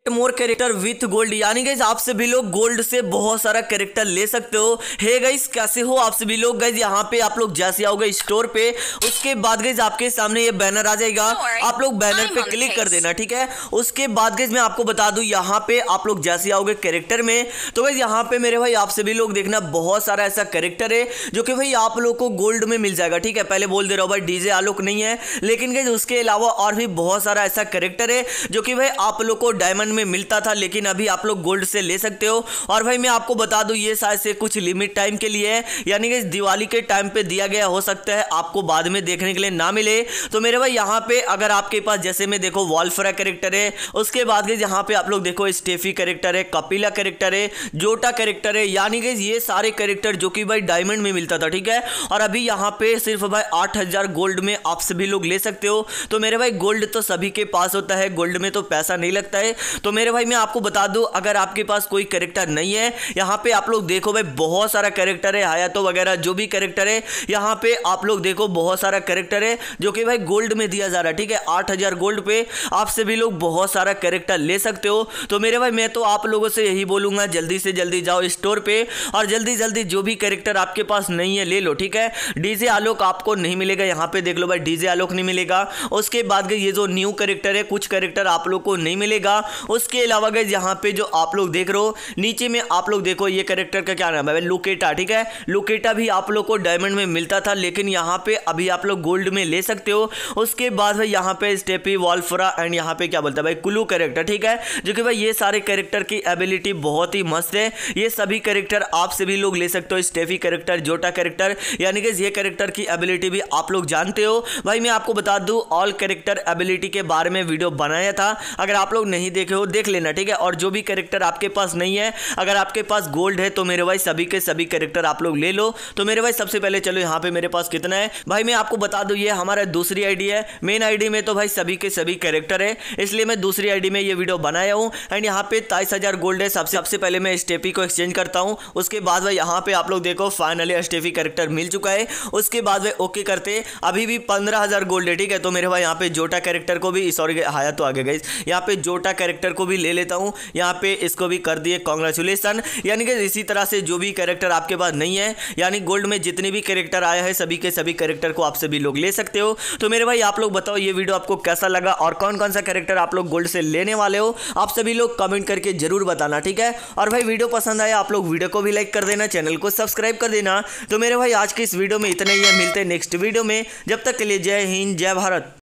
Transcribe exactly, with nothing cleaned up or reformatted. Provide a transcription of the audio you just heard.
More character with gold, यानी guys आप सभी लोग गोल्ड से बहुत सारा कैरेक्टर ले सकते हो। हे गाइज कैसे हो आप सभी लोग। गाइज यहाँ पे आप लोग जैसे आओगे स्टोर पे, उसके बाद गाइज आपके सामने ये बैनर आ जाएगा, आप लोग बैनर पे क्लिक कर देना, ठीक है। उसके बाद गाइज मैं आपको बता दूं, यहाँ पे आप लोग जैसे आओगे कैरेक्टर में, तो गाइज यहाँ पे मेरे भाई आप सभी लोग देखना बहुत सारा ऐसा कैरेक्टर है जो कि भाई आप लोग को गोल्ड में मिल जाएगा, ठीक है। पहले बोल दे रहा हूँ भाई डीजे आलोक नहीं है, लेकिन गाइज उसके अलावा और भी बहुत सारा ऐसा कैरेक्टर है जो कि भाई आप लोग को डायमंड में मिलता था, लेकिन अभी आप लोग गोल्ड से ले सकते हो। और भाई मैं आपको बता दूं ये शायद से कुछ लिमिट टाइम के लिए है, यानी कि दिवाली के टाइम पे दिया गया, हो सकता है आपको बाद में देखने के लिए ना मिले। तो मेरे भाई यहाँ पे अगर आपके पास जैसे में देखो वॉल्फ्रा कैरेक्टर है, उसके बाद यहाँ पे आप लोग देखो स्टेफी कैरेक्टर है, कपिला कैरेक्टर है, जोटा कैरेक्टर है, यानी कि ये सारे कैरेक्टर जो कि भाई डायमंड में मिलता था, ठीक है। और अभी यहाँ पे सिर्फ भाई आठ हजार गोल्ड में आप सभी लोग ले सकते हो। तो मेरे भाई गोल्ड तो सभी के पास होता है, गोल्ड में तो पैसा नहीं लगता है। तो मेरे भाई मैं आपको बता दूं, अगर आपके पास कोई कैरेक्टर नहीं है, यहाँ पे आप लोग देखो भाई बहुत सारा कैरेक्टर है, हायातो वगैरह जो भी कैरेक्टर है, यहाँ पे आप लोग देखो बहुत सारा कैरेक्टर है जो कि भाई गोल्ड में दिया जा रहा है, ठीक है। आठ हजार गोल्ड पे आप सभी लोग बहुत सारा कैरेक्टर ले सकते हो। तो मेरे भाई मैं तो आप लोगों से यही बोलूंगा, जल्दी से जल्दी जाओ स्टोर पे और जल्दी जल्दी जो भी कैरेक्टर आपके पास नहीं है ले लो, ठीक है। डीजे आलोक आपको नहीं मिलेगा, यहाँ पे देख लो भाई डीजे आलोक नहीं मिलेगा। उसके बाद ये जो न्यू कैरेक्टर है, कुछ कैरेक्टर आप लोग को नहीं मिलेगा। उसके अलावा गाइस यहाँ पे जो आप लोग देख रहे हो नीचे में आप लोग देखो ये कैरेक्टर का क्या नाम है, लुकेटा, ठीक है। लुकेटा भी आप लोग को डायमंड में मिलता था, लेकिन यहाँ पे अभी आप लोग गोल्ड में ले सकते हो। उसके बाद भाई यहाँ पे स्टेपी, वॉल्फ्रा एंड यहाँ पे क्या बोलता है भाई कुलू कैरेक्टर, ठीक है। जो कि भाई ये सारे कैरेक्टर की एबिलिटी बहुत ही मस्त है, ये सभी कैरेक्टर आप सभी लोग ले सकते हो। स्टेफी कैरेक्टर, जोटा कैरेक्टर, यानी कि ये कैरेक्टर की एबिलिटी भी आप लोग जानते हो। भाई मैं आपको बता दूं ऑल कैरेक्टर एबिलिटी के बारे में वीडियो बनाया था, अगर आप लोग नहीं देखे हो देख लेना, ठीक है। और जो भी कैरेक्टर आपके पास नहीं है, अगर आपके पास गोल्ड है तो मेरे भाई सभी के सभी कैरेक्टर आप लोग ले लो। तो मेरे भाई सबसे पहले चलो यहाँ पे मेरे पास कितना है, भाई मैं आपको बता दूं ये हमारा दूसरी आईडी है। मेन आईडी में तो भाई सभी के सभी कैरेक्टर है, इसलिए मैं दूसरी आईडी में ये वीडियो बनाया हूँ। एंड यहाँ पे तेईस हजार गोल्ड है। सबसे सबसे पहले मैं स्टेफी को एक्सचेंज करता हूँ। उसके बाद भाई यहाँ पे आप लोग देखो फाइनली स्टेफी कैरेक्टर मिल चुका है। उसके बाद भाई ओके करते, अभी भी पंद्रह हजार गोल्ड है, ठीक है। तो मेरे भाई यहाँ पे जोटा कैरेक्टर को भी, सॉरी हाया तो आगे गई, यहाँ पे जोटा कैरेक्टर को भी ले लेता हूँ। यहाँ पे इसको भी कर दिए कांग्रेचुलेसन। यानी कि इसी तरह से जो भी कैरेक्टर आपके पास नहीं है, यानी गोल्ड में जितने भी कैरेक्टर आया है सभी के सभी कैरेक्टर को आप सभी लोग ले सकते हो। तो मेरे भाई आप लोग बताओ ये वीडियो आपको कैसा लगा और कौन कौन सा कैरेक्टर आप लोग गोल्ड से लेने वाले हो, आप सभी लोग कमेंट करके जरूर बताना, ठीक है। और भाई वीडियो पसंद आया आप लोग वीडियो को भी लाइक कर देना, चैनल को सब्सक्राइब कर देना। तो मेरे भाई आज के इस वीडियो में इतना ही है, मिलते हैं नेक्स्ट वीडियो में। जब तक के लिए जय हिंद, जय भारत।